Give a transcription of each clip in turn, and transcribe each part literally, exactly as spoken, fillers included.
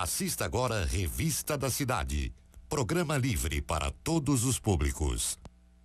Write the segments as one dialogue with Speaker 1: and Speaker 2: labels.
Speaker 1: Assista agora Revista da Cidade. Programa livre para todos os públicos.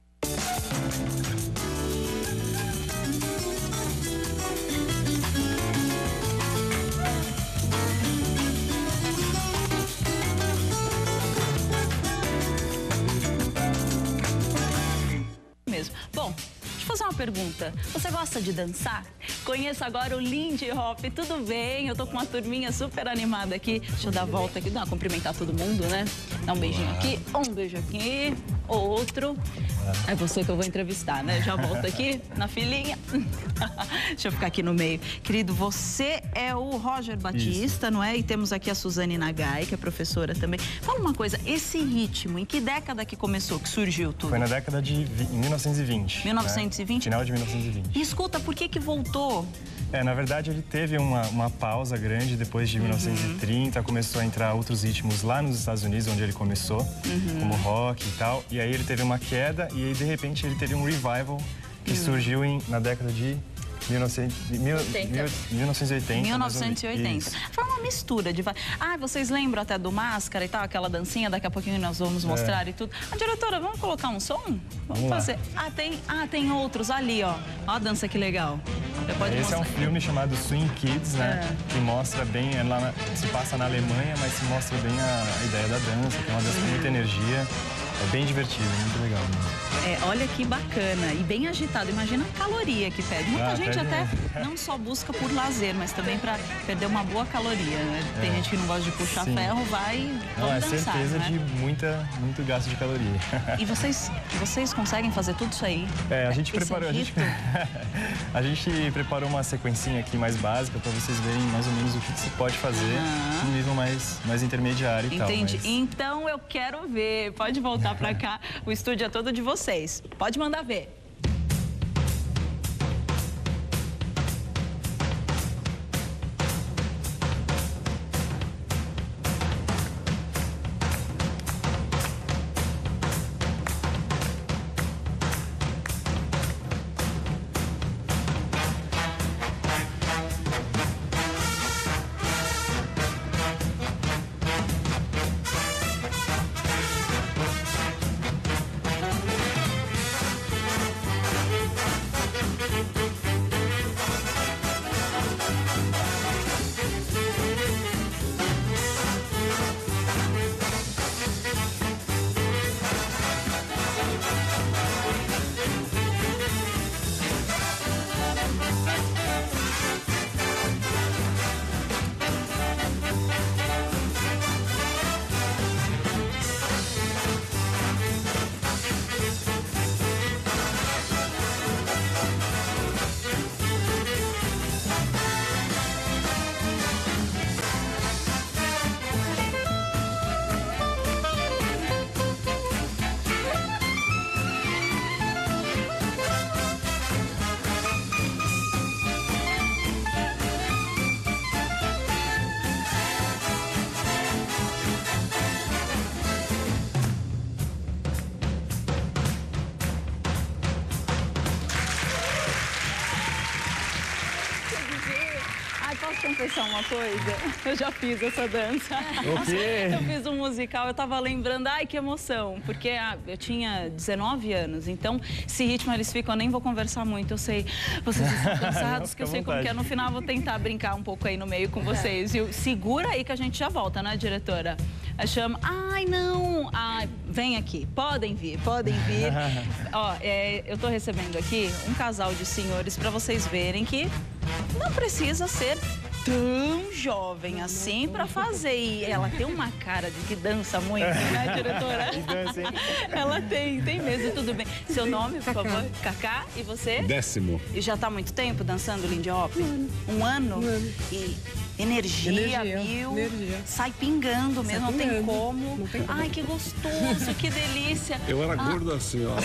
Speaker 2: Mesmo. Bom, deixa eu fazer uma pergunta. Você gosta de dançar? Conheço agora o Lindy Hop. Tudo bem? Eu tô com uma turminha super animada aqui. Deixa eu dar a volta aqui, dar, cumprimentar todo mundo, né? Dar um beijinho aqui, um beijo aqui, outro. É você que eu vou entrevistar, né? Já volto aqui na filinha. Deixa eu ficar aqui no meio. Querido, você é o Roger Batista, isso, não é? E temos aqui a Suzane Nagai, que é professora também. Fala uma coisa, esse ritmo, em que década que começou, que surgiu tudo?
Speaker 3: Foi na década de mil novecentos e vinte.
Speaker 2: mil novecentos e vinte?
Speaker 3: Né? Final de mil novecentos e vinte.
Speaker 2: E escuta, por que que voltou?
Speaker 3: É, na verdade ele teve uma, uma pausa grande depois de mil novecentos e trinta, uhum. Começou a entrar outros ritmos lá nos Estados Unidos, onde ele começou, uhum. como rock e tal. E aí ele teve uma queda e aí de repente ele teve um revival que uhum. surgiu em, na década de mil novecentos e oitenta. mil novecentos e oitenta.
Speaker 2: mil novecentos e oitenta. Foi uma mistura de... Ah, vocês lembram até do Máscara e tal, aquela dancinha, daqui a pouquinho nós vamos mostrar é. e tudo. A diretora, vamos colocar um som? Vamos, vamos fazer. Ah tem, ah, tem outros ali, ó. Ó a dança que legal. Pode
Speaker 3: Esse
Speaker 2: mostrar.
Speaker 3: É um filme chamado Swing Kids, né? É. Que mostra bem, é lá na, se passa na Alemanha, mas se mostra bem a, a ideia da dança, que é uma dança com muita energia. É bem divertido, muito legal mesmo.
Speaker 2: É, olha que bacana e bem agitado. Imagina a caloria que pede. Muita ah, gente pede até um... não só busca por lazer, mas também para perder uma boa caloria, né? Tem é. gente que não gosta de puxar Sim. ferro, vai
Speaker 3: Não, é
Speaker 2: dançar,
Speaker 3: certeza
Speaker 2: né?
Speaker 3: de muita, muito gasto de caloria.
Speaker 2: E vocês, vocês conseguem fazer tudo isso aí?
Speaker 3: É, a gente Esse preparou, a gente, a gente preparou uma sequencinha aqui mais básica para vocês verem mais ou menos o que, que você pode fazer ah. no nível mais, mais intermediário e
Speaker 2: Entendi.
Speaker 3: tal.
Speaker 2: Entendi.
Speaker 3: Mas...
Speaker 2: Então eu quero ver. Pode voltar para cá. O estúdio é todo de vocês. Pode mandar ver. Posso confessar uma coisa? Eu já fiz essa dança.
Speaker 3: O quê?
Speaker 2: Eu fiz um musical, eu tava lembrando, ai que emoção, porque ah, eu tinha dezenove anos, então esse ritmo eles ficam, eu nem vou conversar muito, eu sei, vocês estão cansados, que eu sei como que é, no final eu vou tentar brincar um pouco aí no meio com vocês, viu? Segura aí que a gente já volta, né, diretora? Aí chama, ai não, ai, vem aqui, podem vir, podem vir. Ó, é, eu tô recebendo aqui um casal de senhores para vocês verem que não precisa ser tão jovem assim para fazer. E ela tem uma cara de que dança muito, né, diretora?
Speaker 3: Dança, hein?
Speaker 2: Ela tem, tem mesmo, tudo bem. Seu nome, por favor? Cacá. E você?
Speaker 4: Décimo.
Speaker 2: E já tá há muito tempo dançando Lindy Hop? Um ano. Um ano? Um ano. E energia, energia mil, energia. Sai pingando mesmo, sai não, pingando. Tem como. não tem como. Ai, que gostoso, que delícia.
Speaker 4: Eu era
Speaker 2: ah.
Speaker 4: gordo assim, ó.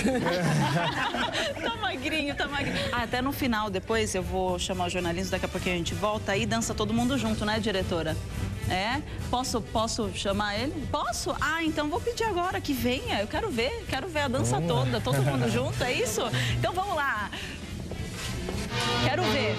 Speaker 2: Tá magrinho, tá magrinho. Ah, até no final, depois eu vou chamar o jornalista, daqui a pouquinho a gente volta aí, dança todo mundo junto, né, diretora? É? Posso, posso chamar ele? Posso? Ah, então vou pedir agora que venha. Eu quero ver, quero ver a dança vamos toda, lá. Todo mundo junto, é isso? Então vamos lá. Quero ver.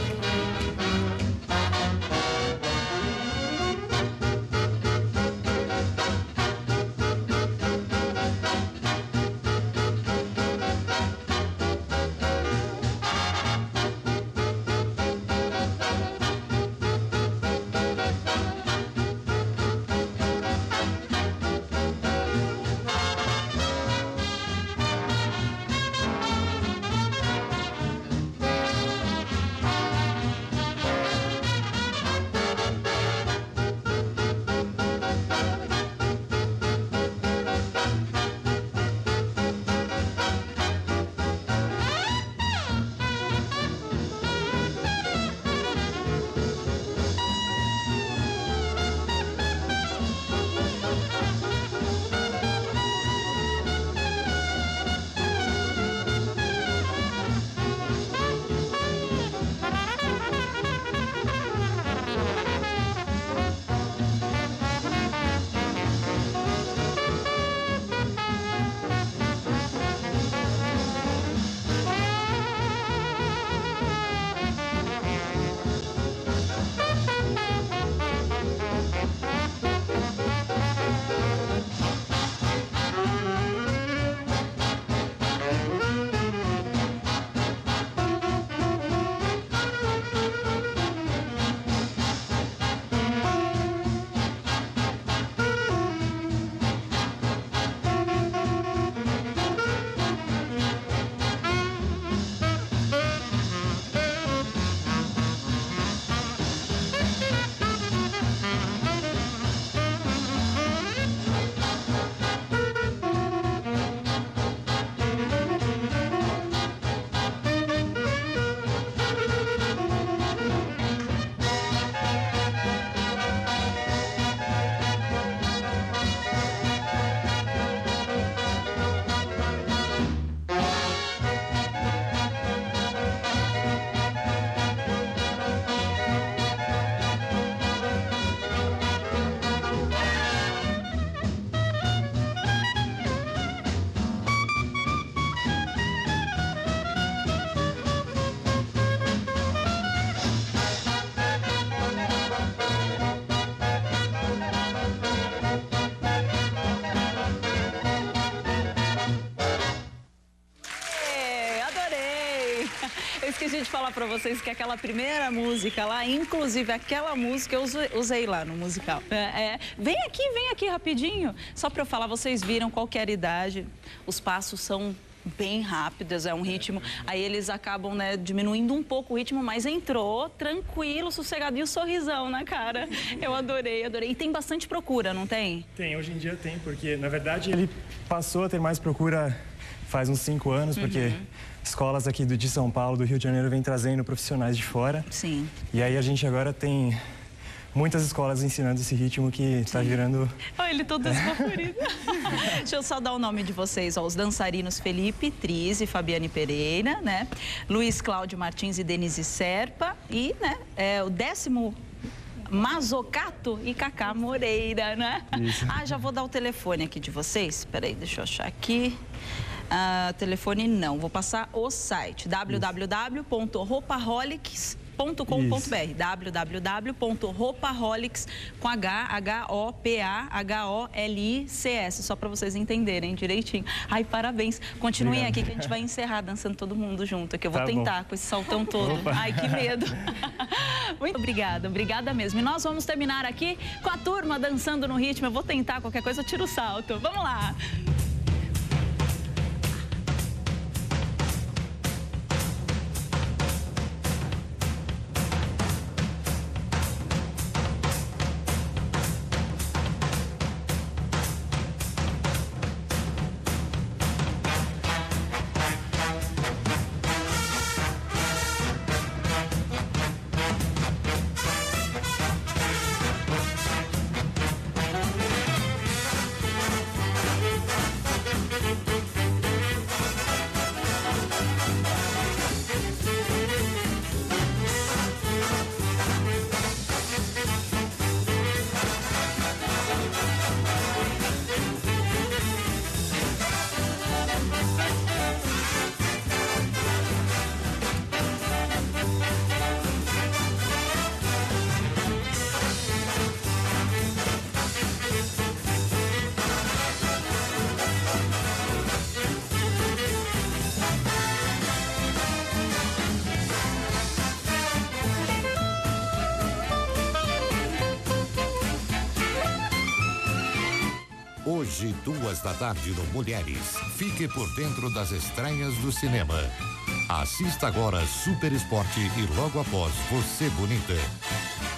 Speaker 2: esqueci de falar pra vocês que aquela primeira música lá, inclusive aquela música eu usei lá no musical. É, é, vem aqui, vem aqui rapidinho. Só pra eu falar, vocês viram qualquer idade, os passos são bem rápidos, é um ritmo. Aí eles acabam, né, diminuindo um pouco o ritmo, mas entrou tranquilo, sossegado e o sorrisão na cara. Eu adorei, adorei. E tem bastante procura, não tem?
Speaker 3: Tem, hoje em dia tem, porque na verdade ele passou a ter mais procura faz uns cinco anos, porque uhum. escolas aqui de São Paulo, do Rio de Janeiro, vêm trazendo profissionais de fora.
Speaker 2: Sim.
Speaker 3: E aí a gente agora tem muitas escolas ensinando esse ritmo que está virando...
Speaker 2: Olha, ele todo desfavorido. Deixa eu só dar o nome de vocês, ó, os dançarinos Felipe Triz e Fabiane Pereira, né? Luiz Cláudio Martins e Denise Serpa e, né, é, o décimo Mazocato e Cacá Moreira, né?
Speaker 3: Isso.
Speaker 2: Ah, já vou dar o telefone aqui de vocês. Espera aí, deixa eu achar aqui. Ah, telefone não, vou passar o site w w w ponto ropaholics ponto com ponto b r w w w ponto ropaholics com H, H O P A H O L I C S, só para vocês entenderem direitinho. Ai, parabéns. Continuem Obrigado. Aqui que a gente vai encerrar dançando todo mundo junto, que eu vou tá tentar bom. Com esse saltão todo. Opa. Ai, que medo. Muito obrigada, obrigada mesmo. E nós vamos terminar aqui com a turma dançando no ritmo. Eu vou tentar, qualquer coisa eu tiro o salto. Vamos lá.
Speaker 1: Hoje, duas da tarde no Mulheres. Fique por dentro das estreias do cinema. Assista agora Super Esporte e logo após Você Bonita.